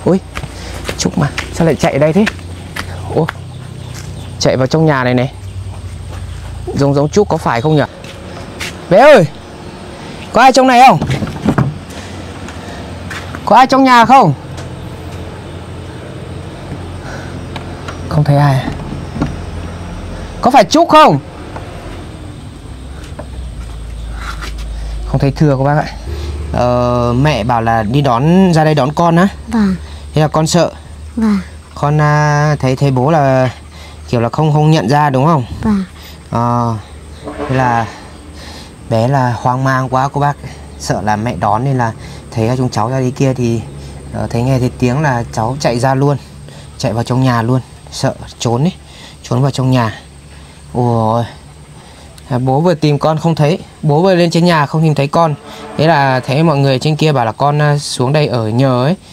Ui, Trúc mà, sao lại chạy đây thế? Ủa, chạy vào trong nhà này này. Giống Trúc có phải không nhỉ? Bé ơi, có ai trong này không? Có ai trong nhà không? Không thấy ai. Có phải Trúc không? Không thấy Thừa các bác ạ. Mẹ bảo là đi đón, ra đây đón con á. Vâng. Thế là con sợ. Vâng. Con thấy bố là kiểu là không nhận ra đúng không? Vâng. Thế là bé là hoang mang quá cô bác, sợ là mẹ đón nên là thấy chúng cháu ra đi kia thì thấy nghe thấy tiếng là cháu chạy ra luôn, chạy vào trong nhà luôn, sợ trốn ấy, trốn vào trong nhà. Ôi, bố vừa tìm con không thấy, bố vừa lên trên nhà không tìm thấy con, thế là thấy mọi người trên kia bảo là con xuống đây ở nhờ ấy.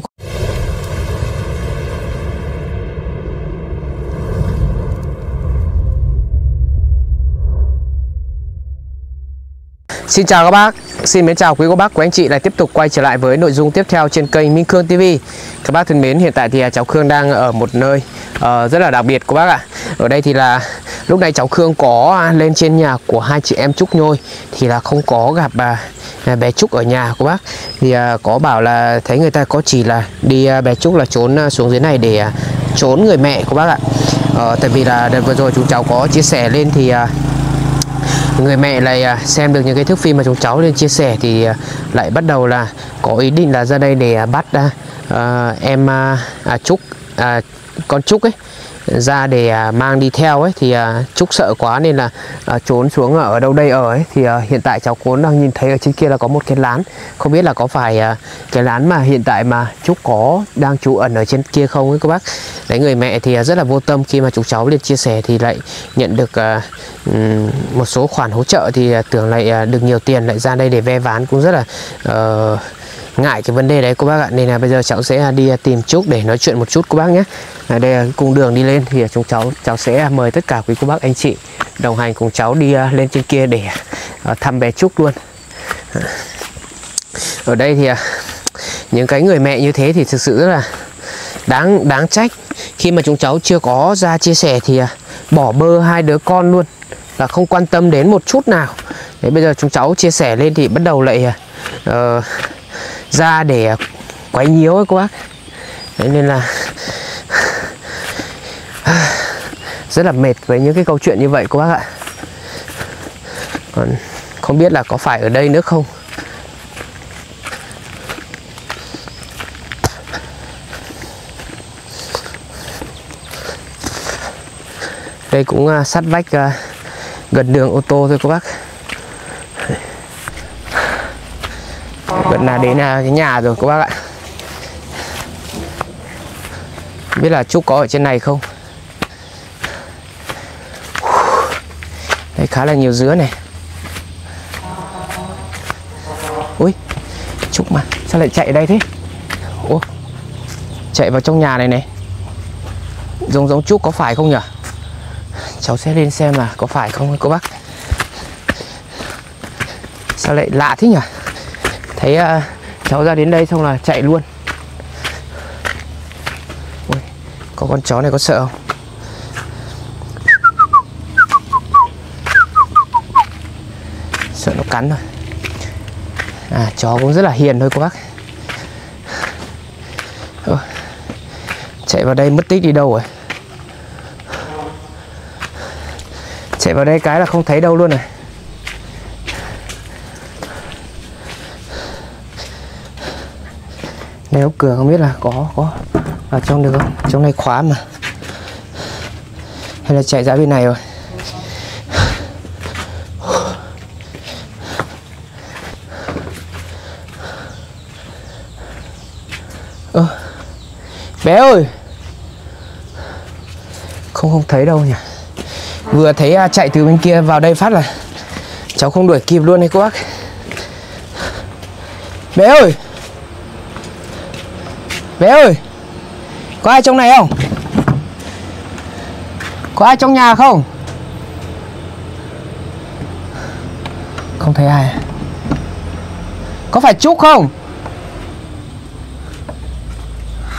Xin chào các bác, xin mến chào quý cô bác, quý anh chị lại tiếp tục quay trở lại với nội dung tiếp theo trên kênh Minh Khương TV. Các bác thân mến, hiện tại thì cháu Khương đang ở một nơi rất là đặc biệt cô bác ạ. Ở đây thì là lúc này cháu Khương có lên trên nhà của hai chị em Trúc Nhôi thì là không có gặp bé Trúc ở nhà cô bác. Thì có bảo là thấy người ta có chỉ là đi bé Trúc là trốn xuống dưới này để trốn người mẹ cô bác ạ. Tại vì là đợt vừa rồi chúng cháu có chia sẻ lên thì người mẹ lại xem được những cái thước phim mà chúng cháu lên chia sẻ thì lại bắt đầu là có ý định là ra đây để bắt em Trúc, con Trúc ấy ra để mang đi theo ấy. Thì Trúc sợ quá nên là trốn xuống ở đâu đây ở ấy. Thì hiện tại cháu Cốn đang nhìn thấy ở trên kia là có một cái lán, không biết là có phải cái lán mà hiện tại mà Trúc có đang trú ẩn ở trên kia không ấy các bác. Đấy, người mẹ thì rất là vô tâm khi mà chúng cháu lên chia sẻ thì lại nhận được một số khoản hỗ trợ thì tưởng lại được nhiều tiền, lại ra đây để ve ván, cũng rất là ngại cái vấn đề đấy cô bác ạ. Nên là bây giờ cháu sẽ đi tìm Trúc để nói chuyện một chút cô bác nhé. Đây là cung đường đi lên thì cháu sẽ mời tất cả quý cô bác anh chị đồng hành cùng cháu đi lên trên kia để thăm bé Trúc luôn. Ở đây thì những cái người mẹ như thế thì thực sự rất là đáng trách, khi mà chúng cháu chưa có ra chia sẻ thì bỏ bơ hai đứa con luôn, là không quan tâm đến một chút nào. Đấy, bây giờ chúng cháu chia sẻ lên thì bắt đầu lại ra để quấy nhiễu ấy cô bác. Đấy, nên là rất là mệt với những cái câu chuyện như vậy cô bác ạ. Còn không biết là có phải ở đây nữa không. Đây cũng sát vách gần đường ô tô thôi cô bác. Gần là đến cái nhà rồi cô bác ạ. Biết là Trúc có ở trên này không. Đây khá là nhiều dứa này. Ui, Trúc mà, sao lại chạy đây thế? Ủa, chạy vào trong nhà này này. Giống Trúc có phải không nhỉ? Cháu sẽ lên xem là có phải không cô bác. Sao lại lạ thế nhỉ? Thấy cháu ra đến đây xong là chạy luôn. Ui, có con chó này có sợ không? Sợ nó cắn rồi. Chó cũng rất là hiền thôi cô bác. Chạy vào đây mất tích đi đâu rồi. Chạy vào đây cái là không thấy đâu luôn này. Nếu cửa không biết là có vào trong được không? Trong này khóa mà. Hay là chạy ra bên này rồi. Bé ơi, không thấy đâu nhỉ. Vừa thấy chạy từ bên kia vào đây phát là cháu không đuổi kịp luôn đấy cô bác. Bé ơi, bé ơi, có ai trong này không? Có ai trong nhà không? Không thấy ai. Có phải Trúc không?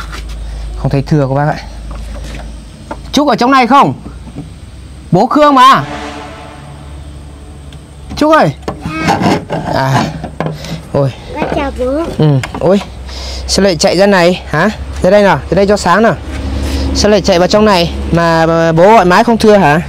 Không thấy thưa các bác ạ. Trúc ở trong này không? Bố Khương mà. Trúc ơi. À. Ôi. Bác chào bố. Ôi. Sao lại chạy ra này hả? Ra đây nào, ra đây cho sáng nào. Sao lại chạy vào trong này mà bố gọi mãi không thưa hả?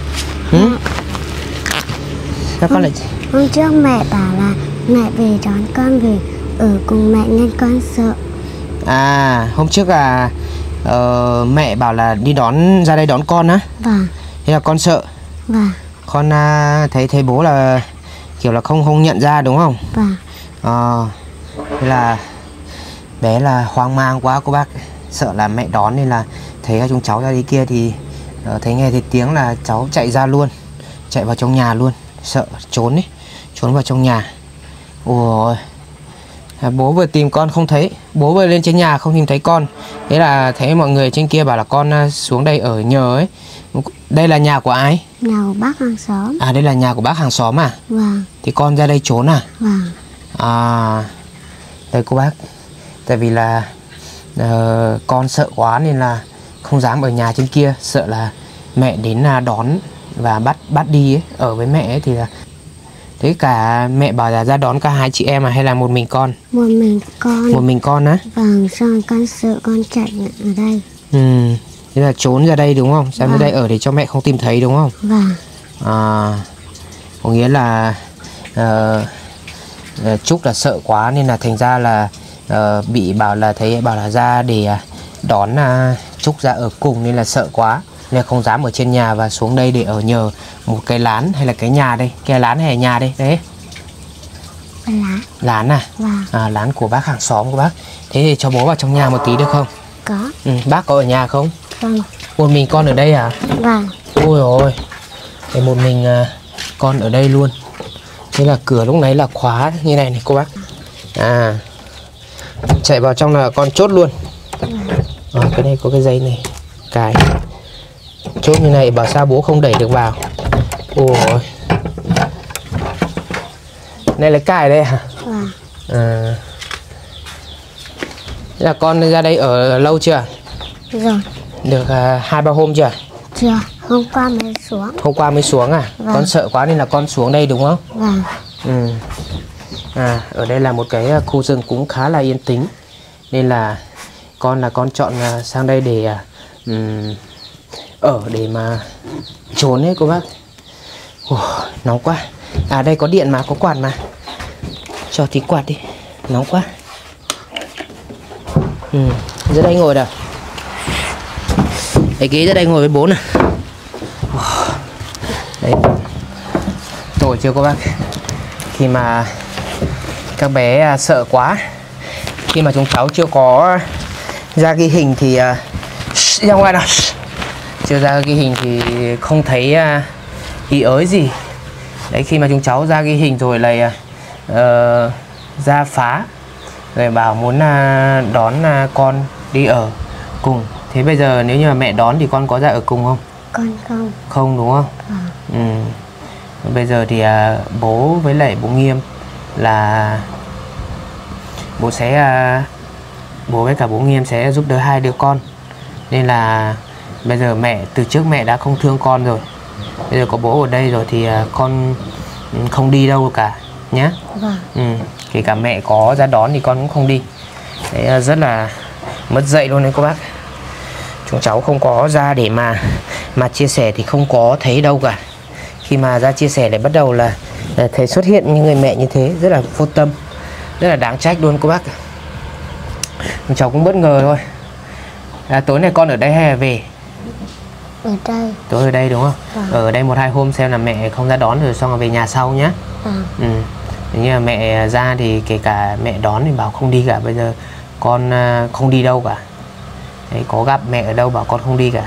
Sao con lại... Hôm trước mẹ bảo là mẹ về đón con về ở cùng mẹ nên con sợ. À, hôm trước là mẹ bảo là đi đón ra đây đón con á. Vâng. Thế là con sợ. Vâng. Con thấy bố là kiểu là không nhận ra đúng không? Vâng. Thế là bé là hoang mang quá cô bác, sợ là mẹ đón nên là thấy chúng cháu ra đi kia thì thấy nghe thấy tiếng là cháu chạy ra luôn, chạy vào trong nhà luôn, sợ trốn ấy, trốn vào trong nhà. Ôi, bố vừa tìm con không thấy, bố vừa lên trên nhà không tìm thấy con, thế là thấy mọi người trên kia bảo là con xuống đây ở nhờ ấy. Đây là nhà của ai? Nhà của bác hàng xóm. À, đây là nhà của bác hàng xóm à? Vâng. Thì con ra đây trốn à? Vâng. À, đây cô bác, tại vì là con sợ quá nên là không dám ở nhà trên kia, sợ là mẹ đến đón và bắt đi ấy, ở với mẹ ấy thì là thế. Cả mẹ bảo là ra đón cả hai chị em hay là một mình con? Một mình con. Một mình con á? Vâng, xong con sợ con chạy ở đây. Thế là trốn ra đây đúng không? Sang ra đây ở để cho mẹ không tìm thấy đúng không? Vâng. Có nghĩa là Trúc là sợ quá nên là thành ra là bị bảo là ra để đón Trúc ra ở cùng nên là sợ quá nên không dám ở trên nhà và xuống đây để ở nhờ một cái lán hay là cái nhà đây, cái lán hay là nhà đây đấy. Lán. Lán à? Vâng. Lán của bác hàng xóm của bác. Thế thì cho bố vào trong nhà một tí được không? Có. Bác có ở nhà không? Vâng. Một mình con ở đây à? Vâng. Ôi ôi, để một mình con ở đây luôn. Thế là cửa lúc nãy là khóa như này này cô bác. Chạy vào trong là con chốt luôn. Cái này có cái dây này cài chốt như này, bảo sao bố không đẩy được vào. Ôi, này là cài đây hả? Vâng. Thế là con ra đây ở lâu chưa? Rồi. Được 2-3 hôm chưa? Chưa, hôm qua mới xuống. Hôm qua mới xuống à? Vâng. Con sợ quá nên là con xuống đây đúng không? Vâng. Ở đây là một cái khu rừng cũng khá là yên tĩnh nên là con chọn sang đây để ở để mà trốn ấy cô bác. Nóng quá. Đây có điện mà, có quạt mà, cho tí quạt đi, nóng quá. Ra đây ngồi nào. Lấy ghế ra đây ngồi với bố nè. Đấy, tội chưa cô bác, khi mà các bé sợ quá, khi mà chúng cháu chưa có ra ghi hình thì ra ngoài nào, chưa ra ghi hình thì không thấy ý ới gì. Đấy, khi mà chúng cháu ra ghi hình rồi lại ra phá rồi bảo muốn đón con đi ở cùng. Thế bây giờ nếu như mà mẹ đón thì con có ra ở cùng không? Con không. Không đúng không? Bây giờ thì bố với lại bố Nghiêm là bố với cả bố Nghiêm sẽ giúp đỡ hai đứa con. Nên là bây giờ từ trước mẹ đã không thương con rồi. Bây giờ có bố ở đây rồi thì con không đi đâu cả nhé. Vâng. Kể cả mẹ có ra đón thì con cũng không đi. Đấy, rất là mất dạy luôn đấy cô bác. Chúng cháu không có ra để mà chia sẻ thì không có thấy đâu cả. Khi mà ra chia sẻ lại bắt đầu là thấy xuất hiện những người mẹ như thế, rất là vô tâm, rất là đáng trách luôn cô bác. Chúng cháu cũng bất ngờ thôi. Tối nay con ở đây hay là về? Ở đây. Tối ở đây đúng không? Vâng. Ở đây 1-2 hôm xem là mẹ không ra đón rồi xong rồi về nhà sau nhé. Vâng. Nếu như là mẹ ra thì kể cả mẹ đón thì bảo không đi cả. Bây giờ con không đi đâu cả. Đấy, có gặp mẹ ở đâu bảo con không đi cả.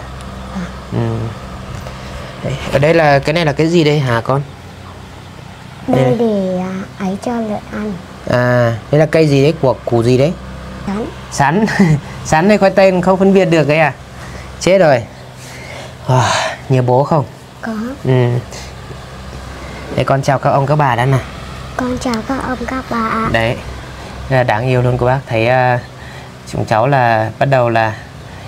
Đấy, ở đây là cái này là cái gì đây hả con? Đây để ấy cho lợn ăn. Đây là cây gì đấy, của củ gì đấy? Sắn. Sắn hay khoai tây không phân biệt được ấy à? Chết rồi. Nhớ bố không? Có. Để con chào các ông các bà đã nào. Con chào các ông các bà ạ. Đấy, rất là đáng yêu luôn cô bác. Thấy chúng cháu là bắt đầu là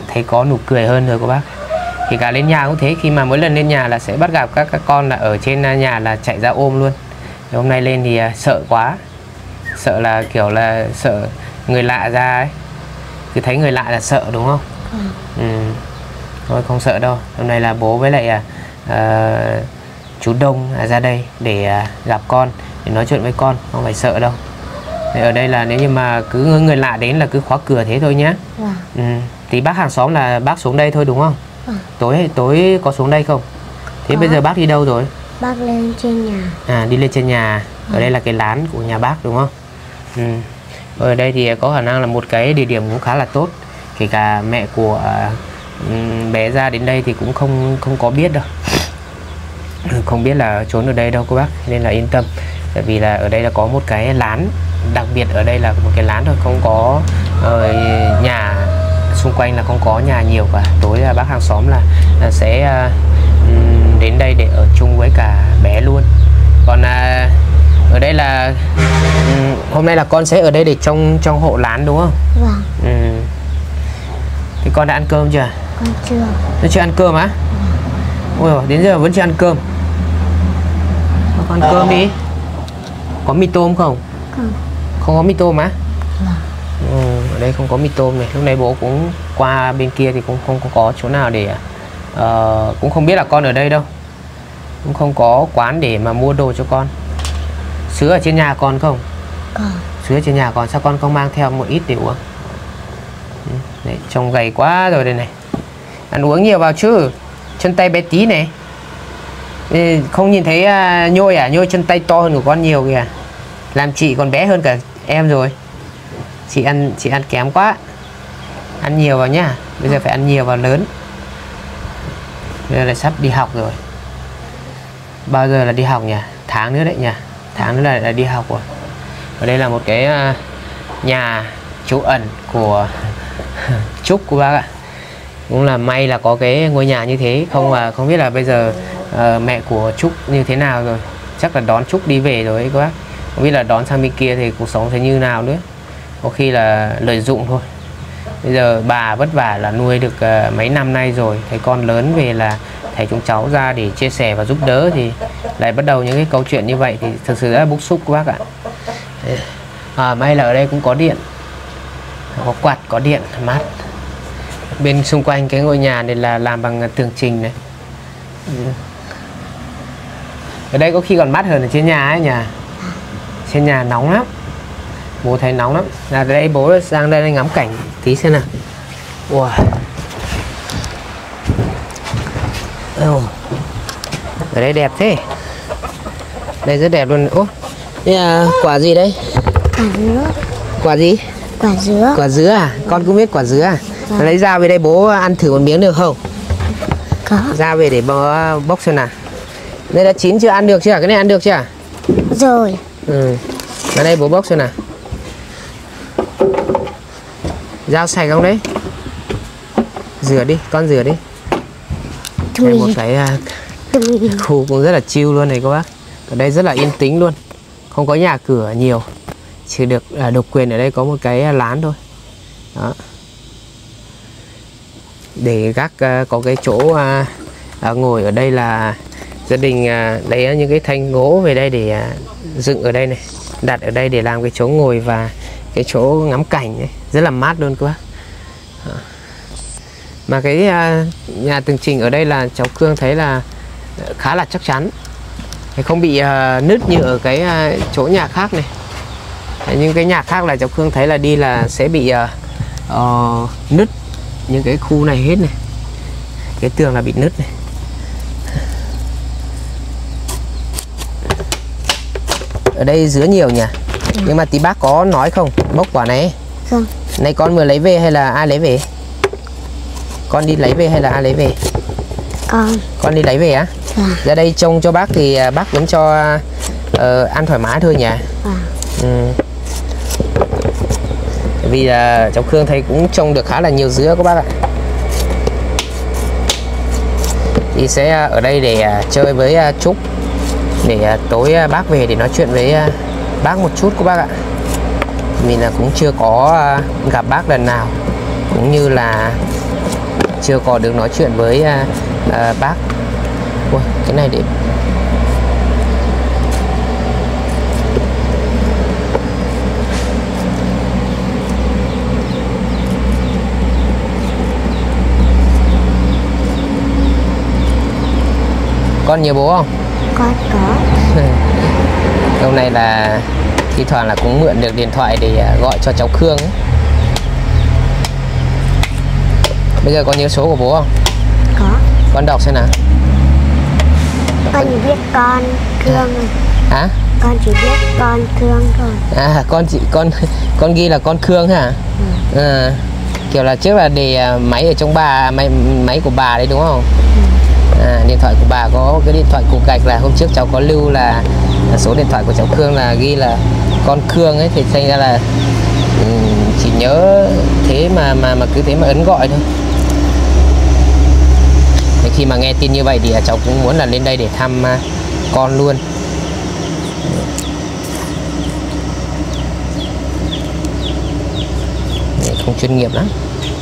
thấy có nụ cười hơn rồi cô bác. Thì cả lên nhà cũng thế, khi mà mỗi lần lên nhà là sẽ bắt gặp các con là ở trên nhà là chạy ra ôm luôn. Thì hôm nay lên thì sợ quá, sợ là kiểu là sợ người lạ ra ấy, cứ thấy người lạ là sợ đúng không? Thôi không sợ đâu, hôm nay là bố với lại chú Đông ra đây để gặp con, để nói chuyện với con, không phải sợ đâu. Thì ở đây là nếu như mà cứ người lạ đến là cứ khóa cửa thế thôi nhé. Thì bác hàng xóm là bác xuống đây thôi đúng không? Tối có xuống đây không? Thế có. Bây giờ bác đi đâu rồi? Bác lên trên nhà. À, đi lên trên nhà. Ở đây là cái lán của nhà bác đúng không? Ở đây thì có khả năng là một cái địa điểm cũng khá là tốt. Kể cả mẹ của bé ra đến đây thì cũng không có biết đâu, không biết là trốn ở đây đâu cô bác, nên là yên tâm. Tại vì là ở đây là có một cái lán, đặc biệt ở đây là một cái lán thôi, không có nhà xung quanh, là không có nhà nhiều cả. Tối bác hàng xóm là sẽ đến đây để ở chung với cả bé luôn. Còn ở đây là hôm nay là con sẽ ở đây để trong hộ lán đúng không? Vâng. Thì con đã ăn cơm chưa? Con chưa. Con chưa ăn cơm á? Ôi dồi, đến giờ vẫn chưa ăn cơm. Con ăn cơm đi. Có mì tôm không? Không. Không có mì tôm á? Vâng. Ở đây không có mì tôm này. Lúc nãy bố cũng qua bên kia thì cũng không có chỗ nào để cũng không biết là con ở đây đâu, cũng không có quán để mà mua đồ cho con. Sữa ở trên nhà con không? Còn. Sữa ở trên nhà con, sao con không mang theo một ít để uống? Đấy, trông gầy quá rồi đây này. Ăn uống nhiều vào chứ, chân tay bé tí này. Không nhìn thấy Nhôi à? Nhôi chân tay to hơn của con nhiều kìa. Làm chị còn bé hơn cả em rồi. Chị ăn kém quá. Ăn nhiều vào nhá. Bây giờ phải ăn nhiều vào lớn. Bây giờ lại sắp đi học rồi. Bao giờ là đi học nhỉ? Tháng nữa đấy nhỉ? Tháng nữa là đi học rồi. Ở đây là một cái nhà trú ẩn của Trúc của bác ạ. Cũng là may là có cái ngôi nhà như thế. Không biết là bây giờ mẹ của Trúc như thế nào rồi. Chắc là đón Trúc đi về rồi ấy các bác. Không biết là đón sang bên kia thì cuộc sống sẽ như nào nữa. Có khi là lợi dụng thôi. Bây giờ bà vất vả là nuôi được mấy năm nay rồi. Thấy con lớn về là thầy chúng cháu ra để chia sẻ và giúp đỡ, thì lại bắt đầu những cái câu chuyện như vậy thì thực sự rất là bức xúc các bác ạ. May là ở đây cũng có điện, có quạt, có điện mát. Bên xung quanh cái ngôi nhà này là làm bằng tường trình này. Ở đây có khi còn mát hơn ở trên nhà ấy nhỉ. Trên nhà nóng lắm, bố thấy nóng lắm. Là đây bố sang đây ngắm cảnh tí xem nào. Wow. Ở đây đẹp thế. Đây rất đẹp luôn. Ô, đây là quả gì đấy? Quả dứa. Quả gì? Quả dứa. Quả dứa à? Con cũng biết quả dứa à? Vâng. Lấy dao về đây bố ăn thử một miếng được không? Có. Dao về để bóc xem nào. Đây đã chín chưa? Ăn được chưa? Cái này ăn được chưa? Rồi. Ở đây bố bóc xem nào. Dao sạch không đấy? Rửa đi, con rửa đi. Đây một cái khu cũng rất là chill luôn này các bác. Ở đây rất là yên tĩnh luôn, không có nhà cửa nhiều, chỉ được độc quyền ở đây có một cái lán thôi. Đó. Để gác có cái chỗ ngồi ở đây là gia đình lấy những cái thanh gỗ về đây để dựng ở đây này, đặt ở đây để làm cái chỗ ngồi và cái chỗ ngắm cảnh ấy. Rất là mát luôn các bác. Đó. Mà cái nhà tường trình ở đây là cháu Cương thấy là khá là chắc chắn, không bị nứt như ở cái chỗ nhà khác này. Nhưng cái nhà khác là cháu Cương thấy là đi là sẽ bị nứt những cái khu này hết này, cái tường là bị nứt này. Ở đây dứa nhiều nhỉ. Nhưng mà tí bác có nói không bốc quả này? Không. Này con vừa lấy về hay là ai lấy về? Con đi lấy về hay là ai lấy về? Con đi lấy về á? Ra đây trông cho bác thì bác vẫn cho ăn thoải mái thôi nhỉ? Vì là cháu Khương thấy cũng trông được khá là nhiều dứa các bác ạ. Thì sẽ ở đây để chơi với Trúc, để tối bác về để nói chuyện với bác một chút các bác ạ. Mình là cũng chưa có gặp bác lần nào, cũng như là chưa có được nói chuyện với bác. Ui, cái này để con nhiều bố không? Con có. Hôm nay là thi thoảng là cũng mượn được điện thoại để gọi cho cháu Khương ấy. Bây giờ có nhớ số của bố không? Có. Con đọc xem nào. Con chỉ biết con Thương. Hả? Con chỉ biết con Thương thôi. À, con ghi là con Khương hả? À, kiểu là trước là để máy ở trong máy của bà đấy đúng không? À, điện thoại của bà có cái điện thoại cục gạch, là hôm trước cháu có lưu là số điện thoại của cháu Khương là ghi là con Khương ấy, thì thành ra là chỉ nhớ thế mà cứ thế mà ấn gọi thôi. Thì khi mà nghe tin như vậy thì cháu cũng muốn là lên đây để thăm con luôn. Không chuyên nghiệp lắm.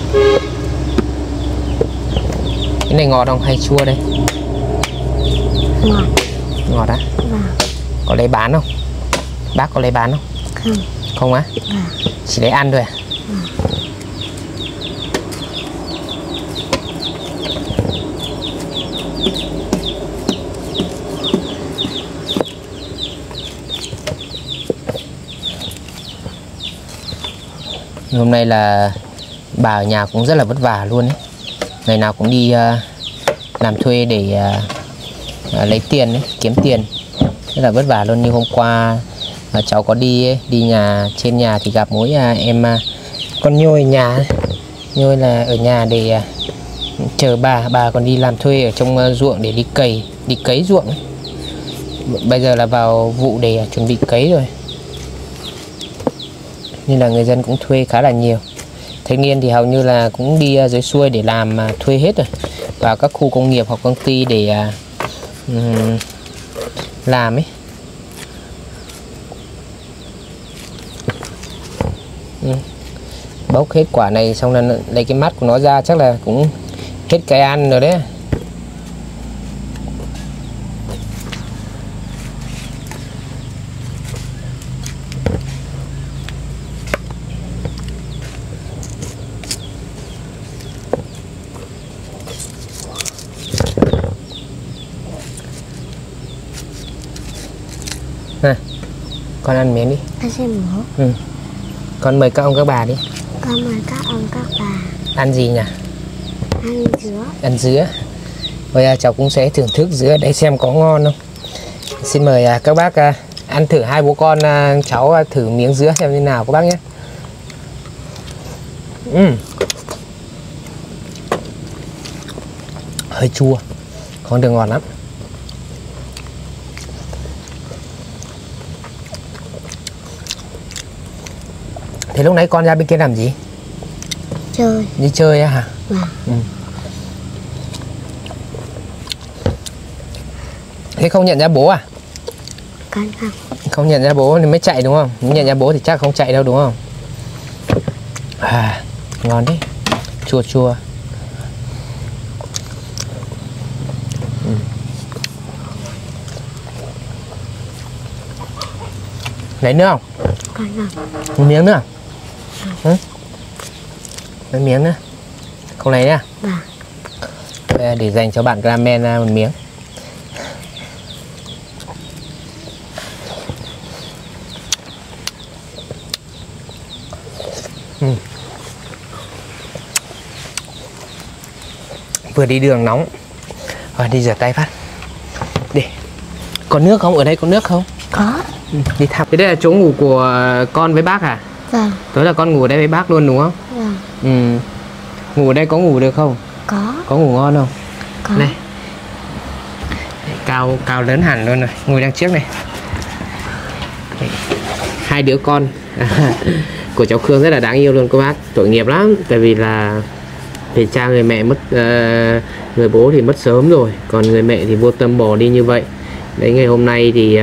Cái này ngọt không hay chua đây? Ngọt. Ngọt á? Vâng. Có lấy bán không? Bác có lấy bán không? Không. Không á? Vâng. Chỉ lấy ăn thôi à? Hôm nay là bà ở nhà cũng rất là vất vả luôn ấy. Ngày nào cũng đi làm thuê để lấy tiền ấy, kiếm tiền. Rất là vất vả luôn. Như hôm qua cháu có đi ấy, trên nhà thì gặp mỗi em con Nhôi nhà ấy. Nhôi là ở nhà để chờ bà còn đi làm thuê ở trong ruộng để đi cấy ruộng ấy. Bây giờ là vào vụ để chuẩn bị cấy rồi, nên là người dân cũng thuê khá là nhiều. Thanh niên thì hầu như là cũng đi dưới xuôi để làm thuê hết rồi, vào các khu công nghiệp hoặc công ty để làm ấy. Bốc hết quả này xong là lấy cái mắt của nó ra, chắc là cũng hết cái ăn rồi đấy. Nè, con ăn miếng đi. Con xem bố. Con mời các ông các bà đi. Con mời các ông các bà. Ăn gì nhỉ? Ăn dứa. Ăn dứa. Bây giờ cháu cũng sẽ thưởng thức dứa để xem có ngon không. Xin mời các bác ăn thử, hai bố con cháu thử miếng dứa xem như nào các bác nhé. Hơi chua, không được ngọt lắm. Thế lúc nãy con ra bên kia làm gì? Chơi. Đi chơi á hả? Vâng. Thế không nhận ra bố à? Con không. Không nhận ra bố thì mới chạy đúng không? Nếu nhận ra bố thì chắc không chạy đâu đúng không? À, ngon đấy. Chua chua. Lấy nữa không? Con không. Một miếng nữa. Lấy miếng nữa. Không lấy nha. Vâng. Để dành cho bạn ramen một miếng. Vừa đi đường nóng, đi rửa tay phát. Để. Có nước không? Ở đây có nước không? Có. Đi thăm. Thế đây là chỗ ngủ của con với bác à? Vâng. Tối là con ngủ ở đây với bác luôn đúng không? Vâng. Ngủ ở đây có ngủ được không? Có. Có ngủ ngon không? Có. Này. Cao lớn hẳn luôn rồi. Ngồi đằng trước này. Hai đứa con của cháu Khương rất là đáng yêu luôn các bác. Tội nghiệp lắm. Tại vì là thì cha người mẹ mất, người bố thì mất sớm rồi, còn người mẹ thì vô tâm bỏ đi như vậy. Đấy, ngày hôm nay thì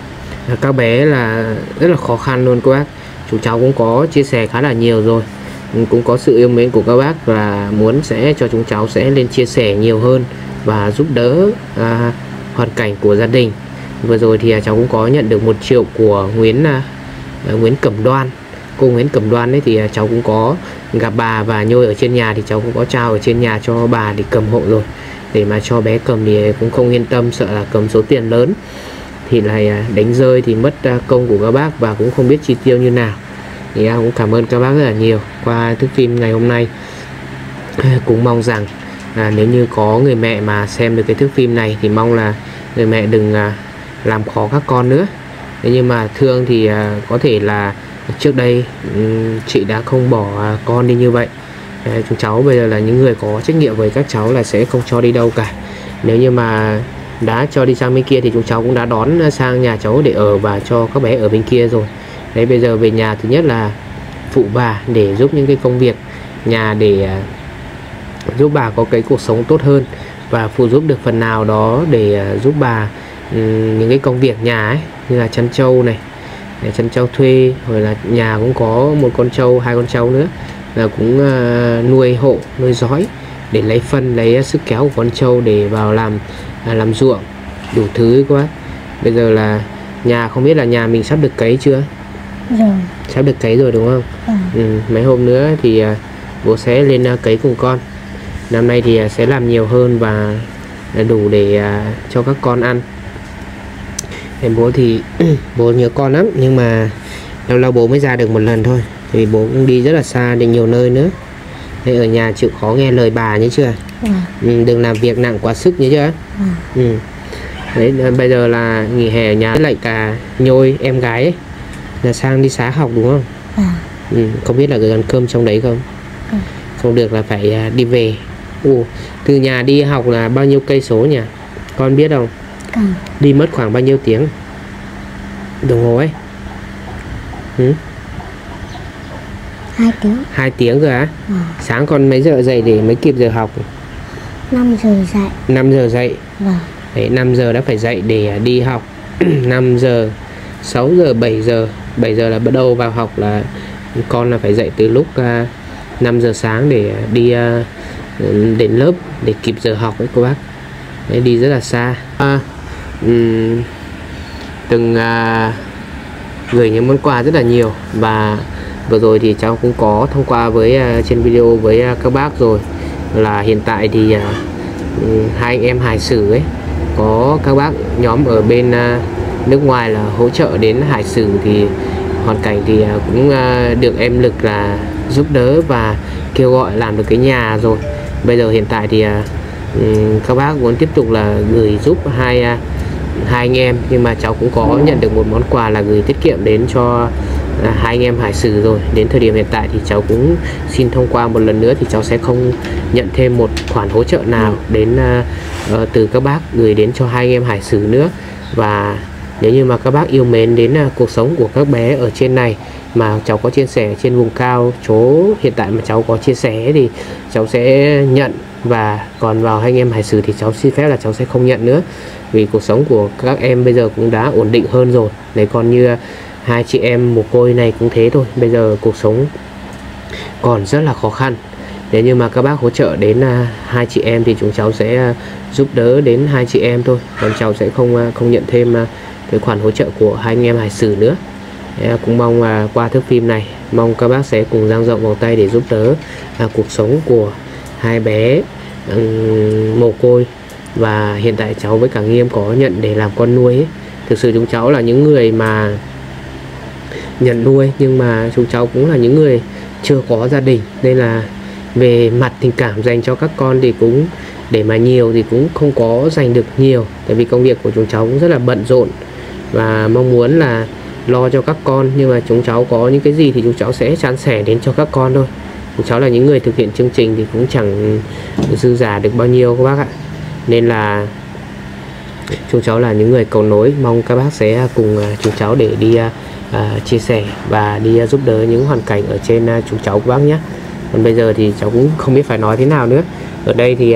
các bé là rất là khó khăn luôn các bác. Chú cháu cũng có chia sẻ khá là nhiều rồi. cũng có sự yêu mến của các bác và muốn sẽ cho chúng cháu sẽ lên chia sẻ nhiều hơn và giúp đỡ hoàn cảnh của gia đình. Vừa rồi thì cháu cũng có nhận được 1 triệu của Nguyễn Cẩm Đoan. Cô Nguyễn Cẩm Đoan ấy thì cháu cũng có gặp bà và Nhôi ở trên nhà, thì cháu cũng có trao ở trên nhà cho bà để cầm hộ rồi, để mà cho bé cầm thì cũng không yên tâm, sợ là cầm số tiền lớn thì lại đánh rơi thì mất công của các bác và cũng không biết chi tiêu như nào. Thì cũng cảm ơn các bác rất là nhiều qua thước phim ngày hôm nay. Cũng mong rằng nếu như có người mẹ mà xem được cái thước phim này thì mong là người mẹ đừng làm khó các con nữa. Thế nhưng mà thương thì có thể là trước đây chị đã không bỏ con đi như vậy. Chúng cháu bây giờ là những người có trách nhiệm với các cháu là sẽ không cho đi đâu cả. Nếu như mà đã cho đi sang bên kia thì chúng cháu cũng đã đón sang nhà cháu để ở và cho các bé ở bên kia rồi. Đấy, bây giờ về nhà thứ nhất là phụ bà để giúp những cái công việc nhà để giúp bà có cái cuộc sống tốt hơn, và phụ giúp được phần nào đó để giúp bà những cái công việc nhà ấy, như là chăn trâu này, chăn trâu thuê, rồi là nhà cũng có 1 con trâu, 2 con trâu nữa là cũng nuôi hộ, nuôi dõi để lấy phân, lấy sức kéo của con trâu để vào làm ruộng, đủ thứ các bác. Bây giờ là nhà không biết là nhà mình sắp được cấy chưa? Rồi. Sắp được cấy rồi đúng không? Mấy hôm nữa thì bố sẽ lên cấy cùng con. Năm nay thì sẽ làm nhiều hơn và đủ để cho các con ăn. Em bố thì bố nhớ con lắm, nhưng mà lâu lâu bố mới ra được 1 lần thôi, vì bố cũng đi rất là xa, đi nhiều nơi nữa. Thế ở nhà chịu khó nghe lời bà nhớ chưa? Đừng làm việc nặng quá sức nhớ chưa? Đấy, bây giờ là nghỉ hè ở nhà lại cả Nhôi em gái ấy, là sang đi xá học đúng không? Không biết là có ăn cơm trong đấy không? Không được là phải đi về. Từ nhà đi học là bao nhiêu cây số nhỉ? Con biết không? Đi mất khoảng bao nhiêu tiếng đồng hồ ấy? 2 tiếng. 2 tiếng rồi á? Sáng con mấy giờ dậy để mới kịp giờ học? 5 giờ dậy. 5 giờ dậy. Đấy, 5 giờ đã phải dậy để đi học. 5 giờ, 6 giờ, 7 giờ. 7 giờ là bắt đầu vào học, là con là phải dậy từ lúc 5 giờ sáng để đi đến lớp để kịp giờ học ấy cô bác. Đấy, đi rất là xa. Từng gửi những món quà rất là nhiều, và vừa rồi thì cháu cũng có thông qua với trên video với các bác rồi, là hiện tại thì 2 anh em Hải Sử ấy, có các bác nhóm ở bên nước ngoài là hỗ trợ đến Hải Sử, thì hoàn cảnh thì cũng được em Lực là giúp đỡ và kêu gọi làm được cái nhà rồi. Bây giờ hiện tại thì các bác muốn tiếp tục là gửi giúp hai anh em, nhưng mà cháu cũng có nhận được một món quà là gửi tiết kiệm đến cho 2 anh em Hải Sử rồi. Đến thời điểm hiện tại thì cháu cũng xin thông qua một lần nữa, thì cháu sẽ không nhận thêm một khoản hỗ trợ nào đến từ các bác gửi đến cho 2 anh em Hải Sử nữa. Và nếu như mà các bác yêu mến đến cuộc sống của các bé ở trên này mà cháu có chia sẻ trên vùng cao chỗ hiện tại mà cháu có chia sẻ, thì cháu sẽ nhận. Và còn vào 2 anh em Hải Sử thì cháu xin phép là cháu sẽ không nhận nữa, vì cuộc sống của các em bây giờ cũng đã ổn định hơn rồi. Đấy, còn như 2 chị em mồ côi này cũng thế thôi, bây giờ cuộc sống còn rất là khó khăn. Nếu như mà các bác hỗ trợ đến 2 chị em thì chúng cháu sẽ giúp đỡ đến 2 chị em thôi, còn cháu sẽ không nhận thêm cái khoản hỗ trợ của 2 anh em Hải Sử nữa. Cũng mong qua thước phim này, mong các bác sẽ cùng dang rộng vòng tay để giúp đỡ cuộc sống của 2 bé mồ côi. Và hiện tại cháu với cả Nghiêm có nhận để làm con nuôi ấy. Thực sự chúng cháu là những người mà nhận nuôi, nhưng mà chúng cháu cũng là những người chưa có gia đình, nên là về mặt tình cảm dành cho các con thì cũng để mà nhiều thì cũng không có dành được nhiều, tại vì công việc của chúng cháu cũng rất là bận rộn và mong muốn là lo cho các con. Nhưng mà chúng cháu có những cái gì thì chúng cháu sẽ san sẻ đến cho các con thôi. Chúng cháu là những người thực hiện chương trình thì cũng chẳng dư giả được bao nhiêu các bác ạ, nên là chúng cháu là những người cầu nối. Mong các bác sẽ cùng chúng cháu để đi chia sẻ và đi giúp đỡ những hoàn cảnh ở trên chúng cháu các bác nhé. Còn bây giờ thì cháu cũng không biết phải nói thế nào nữa. Ở đây thì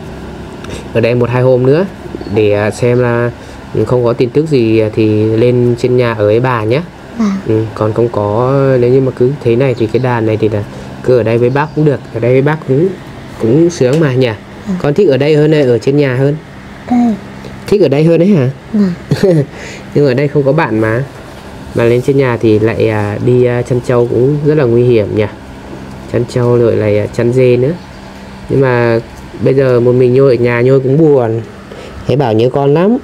ở đây 1-2 hôm nữa để xem là không có tin tức gì thì lên trên nhà ở với bà nhé. Còn không có, nếu như mà cứ thế này thì cái đàn này thì là Cứ ở đây với bác cũng được, ở đây với bác cũng sướng mà nhỉ. Con thích ở đây hơn hay ở trên nhà hơn? Đây. Thích ở đây hơn đấy hả? Nhưng ở đây không có bạn mà lên trên nhà thì lại đi chăn trâu cũng rất là nguy hiểm nhỉ. Chăn trâu rồi lại chăn dê nữa. Nhưng mà bây giờ một mình Nhôi ở nhà Nhôi cũng buồn. Thấy bảo nhớ con lắm.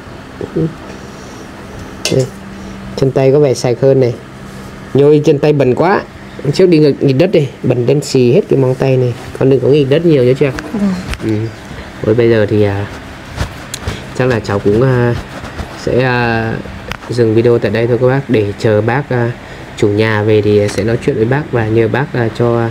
Đây, chân tay có vẻ sạch hơn này. Nhôi chân tay bẩn quá. Trước đi nghịch đất đi, bẩn đen xì hết cái móng tay này. Con đừng có nghịch đất nhiều nhớ chưa? Với bây giờ thì chắc là cháu cũng sẽ dừng video tại đây thôi các bác, để chờ bác chủ nhà về thì sẽ nói chuyện với bác và nhờ bác cho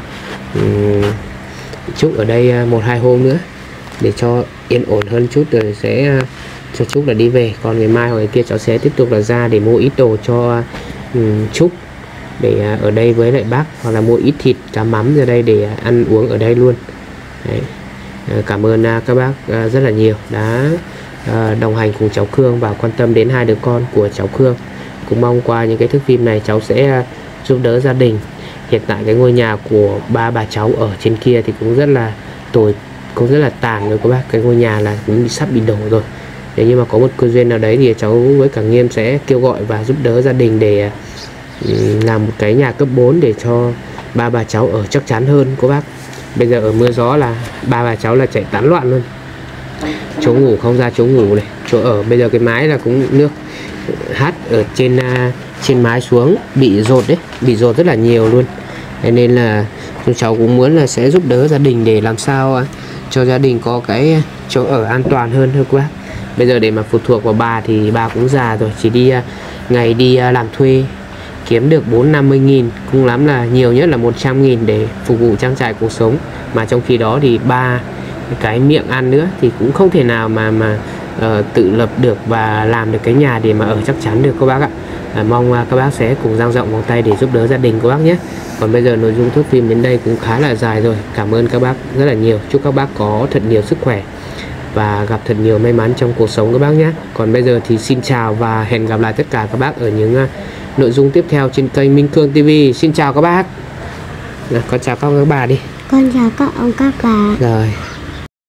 Trúc ở đây 1-2 hôm nữa để cho yên ổn hơn chút, rồi sẽ cho Trúc là đi về. Còn ngày mai hoặc ngày kia cháu sẽ tiếp tục là ra để mua ít đồ cho Trúc để ở đây với lại bác, hoặc là mua ít thịt cá mắm ra đây để ăn uống ở đây luôn. Đấy. Cảm ơn các bác rất là nhiều đã đồng hành cùng cháu Khương và quan tâm đến 2 đứa con của cháu Khương. Cũng mong qua những cái thước phim này cháu sẽ giúp đỡ gia đình. Hiện tại cái ngôi nhà của ba bà cháu ở trên kia thì cũng rất là tồi, cũng rất là tàn rồi các bác. Cái ngôi nhà là cũng sắp bị đổ rồi. Nếu như mà có một cơ duyên nào đấy thì cháu với cả Nghiêm sẽ kêu gọi và giúp đỡ gia đình để làm một cái nhà cấp 4 để cho ba bà cháu ở chắc chắn hơn các bác. Bây giờ ở mưa gió là ba bà cháu là chạy tán loạn luôn, chỗ ngủ không ra chỗ ngủ này, chỗ ở bây giờ cái mái là cũng nước hát ở trên mái xuống bị dột đấy, bị dột rất là nhiều luôn. Thế nên là chúng cháu cũng muốn là sẽ giúp đỡ gia đình để làm sao cho gia đình có cái chỗ ở an toàn hơn các bác. Bây giờ để mà phụ thuộc vào bà thì bà cũng già rồi, chỉ đi ngày đi làm thuê kiếm được 40-50 nghìn, cũng lắm là nhiều nhất là 100 nghìn để phục vụ trang trải cuộc sống. Mà trong khi đó thì ba cái miệng ăn nữa thì cũng không thể nào mà tự lập được và làm được cái nhà để mà ở chắc chắn được các bác ạ. Mong các bác sẽ cùng dang rộng vòng tay để giúp đỡ gia đình các bác nhé. Còn bây giờ nội dung thước phim đến đây cũng khá là dài rồi. Cảm ơn các bác rất là nhiều. Chúc các bác có thật nhiều sức khỏe và gặp thật nhiều may mắn trong cuộc sống các bác nhé. Còn bây giờ thì xin chào và hẹn gặp lại tất cả các bác ở những nội dung tiếp theo trên kênh Minh Khương TV. Xin chào các bác. Con chào các bà đi. Con chào các ông các bà. Rồi.